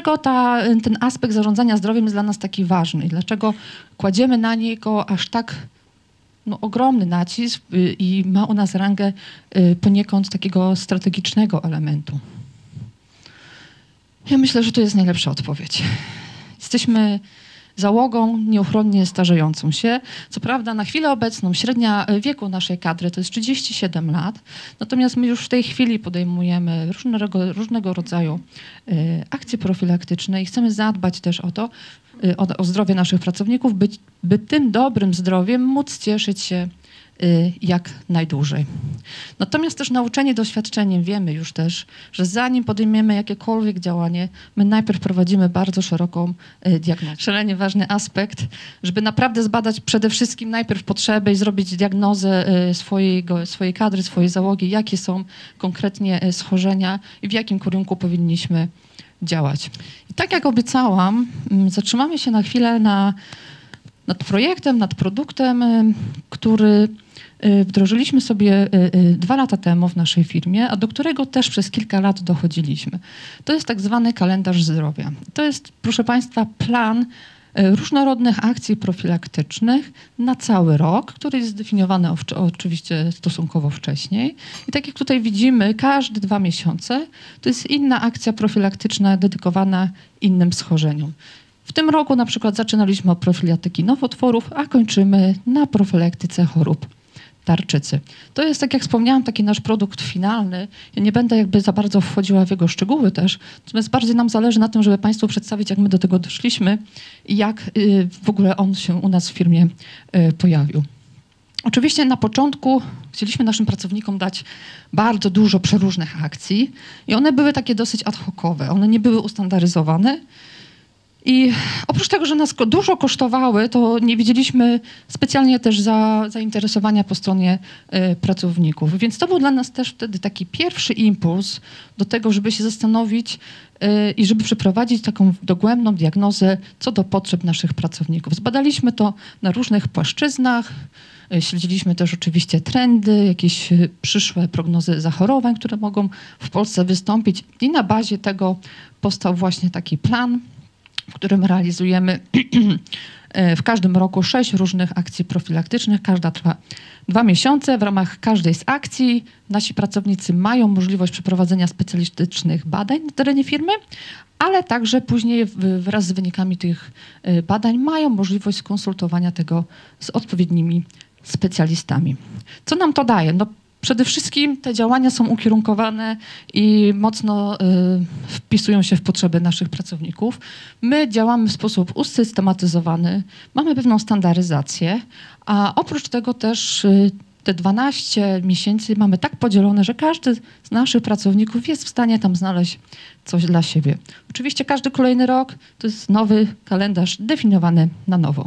dlaczego ten aspekt zarządzania zdrowiem jest dla nas taki ważny i dlaczego kładziemy na niego aż tak ogromny nacisk i ma u nas rangę poniekąd takiego strategicznego elementu. Ja myślę, że to jest najlepsza odpowiedź. Jesteśmy załogą nieuchronnie starzejącą się. Co prawda na chwilę obecną średnia wieku naszej kadry to jest 37 lat, natomiast my już w tej chwili podejmujemy różnego rodzaju akcje profilaktyczne i chcemy zadbać też o to, o zdrowie naszych pracowników, by tym dobrym zdrowiem móc cieszyć się jak najdłużej. Natomiast też nauczeni doświadczeniem wiemy już też, że zanim podejmiemy jakiekolwiek działanie, my najpierw prowadzimy bardzo szeroką diagnozę. Szalenie ważny aspekt, żeby naprawdę zbadać przede wszystkim najpierw potrzeby i zrobić diagnozę swojej kadry, swojej załogi, jakie są konkretnie schorzenia i w jakim kierunku powinniśmy działać. I tak jak obiecałam, zatrzymamy się na chwilę nad projektem, nad produktem, który wdrożyliśmy sobie 2 lata temu w naszej firmie, a do którego też przez kilka lat dochodziliśmy. To jest tak zwany kalendarz zdrowia. To jest, proszę Państwa, plan różnorodnych akcji profilaktycznych na cały rok, który jest zdefiniowany oczywiście stosunkowo wcześniej. I tak jak tutaj widzimy, każde 2 miesiące to jest inna akcja profilaktyczna dedykowana innym schorzeniom. W tym roku na przykład zaczynaliśmy od profilaktyki nowotworów, a kończymy na profilaktyce chorób tarczycy. To jest, tak jak wspomniałam, taki nasz produkt finalny. Ja nie będę jakby za bardzo wchodziła w jego szczegóły też, natomiast bardziej nam zależy na tym, żeby Państwu przedstawić, jak my do tego doszliśmy i jak w ogóle on się u nas w firmie pojawił. Oczywiście na początku chcieliśmy naszym pracownikom dać bardzo dużo przeróżnych akcji i one były takie dosyć ad hocowe. One nie były ustandaryzowane. I oprócz tego, że nas dużo kosztowały, to nie widzieliśmy specjalnie też zainteresowania po stronie pracowników. Więc to był dla nas też wtedy taki pierwszy impuls do tego, żeby się zastanowić i żeby przeprowadzić taką dogłębną diagnozę co do potrzeb naszych pracowników. Zbadaliśmy to na różnych płaszczyznach. Śledziliśmy też oczywiście trendy, jakieś przyszłe prognozy zachorowań, które mogą w Polsce wystąpić. I na bazie tego powstał właśnie taki plan, w którym realizujemy w każdym roku 6 różnych akcji profilaktycznych. Każda trwa 2 miesiące. W ramach każdej z akcji nasi pracownicy mają możliwość przeprowadzenia specjalistycznych badań na terenie firmy, ale także później wraz z wynikami tych badań mają możliwość skonsultowania tego z odpowiednimi specjalistami. Co nam to daje? No, przede wszystkim te działania są ukierunkowane i mocno wpisują się w potrzeby naszych pracowników. My działamy w sposób usystematyzowany, mamy pewną standaryzację, a oprócz tego też te 12 miesięcy mamy tak podzielone, że każdy z naszych pracowników jest w stanie tam znaleźć coś dla siebie. Oczywiście każdy kolejny rok to jest nowy kalendarz definiowany na nowo.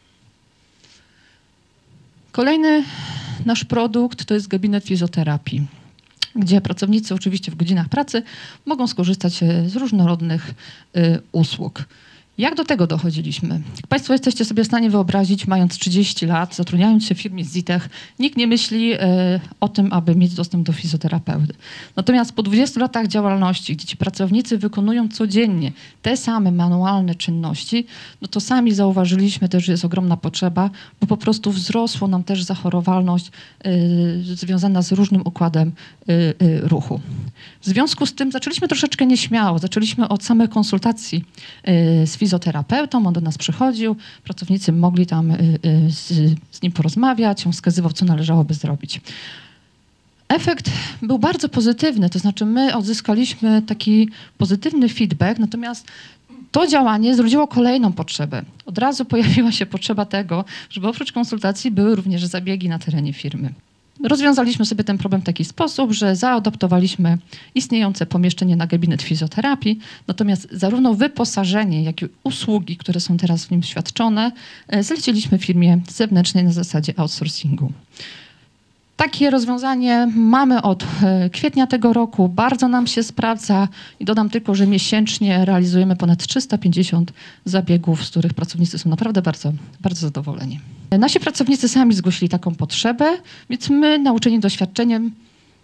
Kolejny nasz produkt to jest gabinet fizjoterapii, gdzie pracownicy oczywiście w godzinach pracy mogą skorzystać z różnorodnych usług. Jak do tego dochodziliśmy? Jak Państwo jesteście sobie w stanie wyobrazić, mając 30 lat, zatrudniając się w firmie Zitech, nikt nie myśli o tym, aby mieć dostęp do fizjoterapeuty. Natomiast po 20 latach działalności, gdzie ci pracownicy wykonują codziennie te same manualne czynności, no to sami zauważyliśmy też, że jest ogromna potrzeba, bo po prostu wzrosła nam też zachorowalność związana z różnym układem ruchu. W związku z tym zaczęliśmy troszeczkę nieśmiało. Zaczęliśmy od samych konsultacji z fizjoterapeutą. On do nas przychodził, pracownicy mogli tam z nim porozmawiać, on wskazywał, co należałoby zrobić. Efekt był bardzo pozytywny, to znaczy my odzyskaliśmy taki pozytywny feedback, natomiast to działanie zrodziło kolejną potrzebę. Od razu pojawiła się potrzeba tego, żeby oprócz konsultacji były również zabiegi na terenie firmy. Rozwiązaliśmy sobie ten problem w taki sposób, że zaadaptowaliśmy istniejące pomieszczenie na gabinet fizjoterapii, natomiast zarówno wyposażenie, jak i usługi, które są teraz w nim świadczone, zleciliśmy firmie zewnętrznej na zasadzie outsourcingu. Takie rozwiązanie mamy od kwietnia tego roku, bardzo nam się sprawdza i dodam tylko, że miesięcznie realizujemy ponad 350 zabiegów, z których pracownicy są naprawdę bardzo, bardzo zadowoleni. Nasi pracownicy sami zgłosili taką potrzebę, więc my, nauczeni doświadczeniem,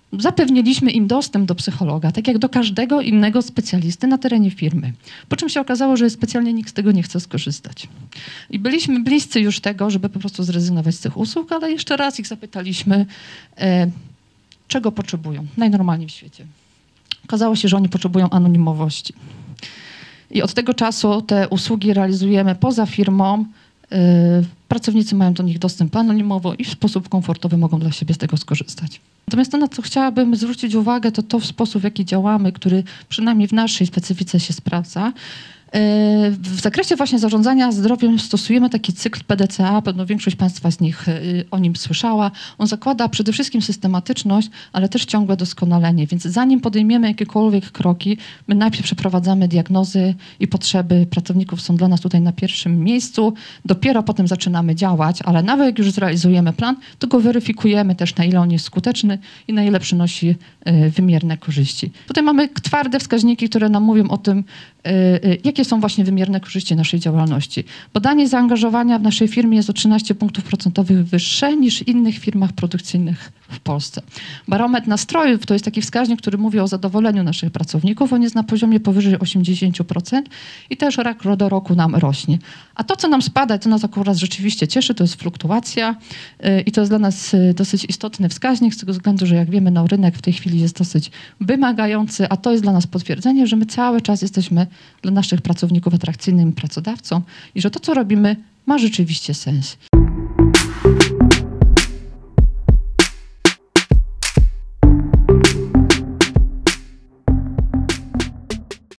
zapewniliśmy im dostęp do psychologa, tak jak do każdego innego specjalisty na terenie firmy. Po czym się okazało, że specjalnie nikt z tego nie chce skorzystać. I byliśmy bliscy już tego, żeby po prostu zrezygnować z tych usług, ale jeszcze raz ich zapytaliśmy, czego potrzebują najnormalniej w świecie. Okazało się, że oni potrzebują anonimowości. I od tego czasu te usługi realizujemy poza firmą. Pracownicy mają do nich dostęp anonimowo i w sposób komfortowy mogą dla siebie z tego skorzystać. Natomiast to, na co chciałabym zwrócić uwagę, to w sposób, w jaki działamy, który przynajmniej w naszej specyfice się sprawdza. W zakresie właśnie zarządzania zdrowiem stosujemy taki cykl PDCA, pewno większość Państwa z nich o nim słyszała. On zakłada przede wszystkim systematyczność, ale też ciągłe doskonalenie, więc zanim podejmiemy jakiekolwiek kroki, my najpierw przeprowadzamy diagnozy i potrzeby pracowników są dla nas tutaj na pierwszym miejscu, dopiero potem zaczynamy działać, ale nawet jak już zrealizujemy plan, to go weryfikujemy też, na ile on jest skuteczny i na ile przynosi wymierne korzyści. Tutaj mamy twarde wskaźniki, które nam mówią o tym, jakie są właśnie wymierne korzyści naszej działalności. Badanie zaangażowania w naszej firmie jest o 13 punktów procentowych wyższe niż w innych firmach produkcyjnych w Polsce. Barometr nastrojów to jest taki wskaźnik, który mówi o zadowoleniu naszych pracowników. On jest na poziomie powyżej 80% i też rok do roku nam rośnie. A to, co nam spada, to nas akurat rzeczywiście cieszy, to jest fluktuacja i to jest dla nas dosyć istotny wskaźnik z tego względu, że jak wiemy, no, rynek w tej chwili jest dosyć wymagający, a to jest dla nas potwierdzenie, że my cały czas jesteśmy dla naszych pracowników atrakcyjnym pracodawcą i że to, co robimy, ma rzeczywiście sens.